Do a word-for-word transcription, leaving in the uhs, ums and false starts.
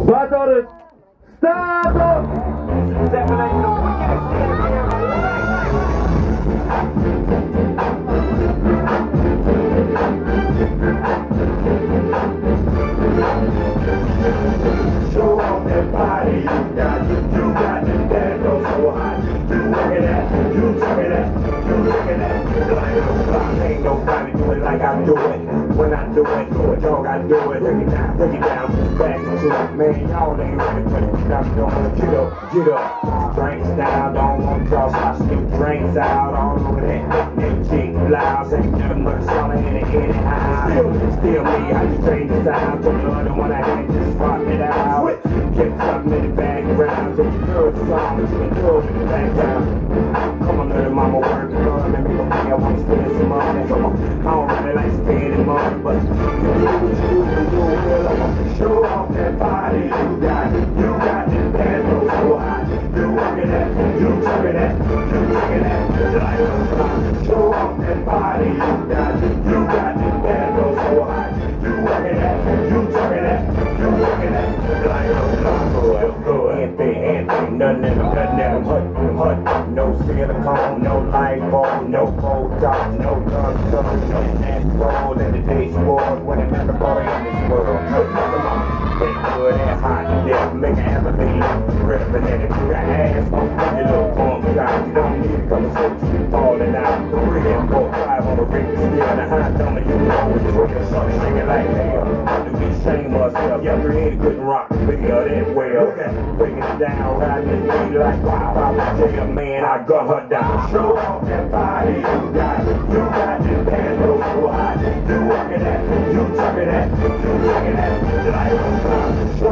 バトルスタート。 Show off that body you got, you got the bad go so hot. You looking at, you talking at, you looking at. Like no clock, ain't nobody do it like I do it. When I do it, do it, dog, I do it. Take it down, take it down, back into it. Man, y'all ain't ready for it. I'm doing it. Get up, get up. Drinks down, don't want to cross my snoop drinks out. All over that, that cheek blouse. Ain't nothing but a solid in it, anyhow. Still, still me, I just change the sound. To the other one I had, just rock it out. Get something in the background. Just heard the song, but you can do it in the background. Come on, little mama, work hard. Let me go pay, I want to spend some money. Come on, I don't really like spending money, but you do what you do, you do it. I want to show off that body you got. You got this bad go so hot. You working at, you talking at, you talking at. Like a clock. Show off that body you got. You got this bad go so hot. You working at, you talking at, you talking at. Like a clock. Go ahead, go ahead. Anything, anything, nothing in them, nothing in them. Hut, hut. No silicone, no light bulb, no Botox, no gun, no natural. Let the day spoil when it's not the boy in this world. Make good and hot, yeah, make an athlete ripping and if you got ass on your little bump shot, you don't need to come and switch you falling out. Three and four, five on the ring, still the hot dummy, you know it's drinking something, shaking like hell. To be shame ourselves, yeah, created couldn't rock the video that well. Breaking it down, riding this beat like wow, I was jail, man, I got her down. Show off that body you got, you got this band so hot. You working at, you talking at, you talking at, like a clock.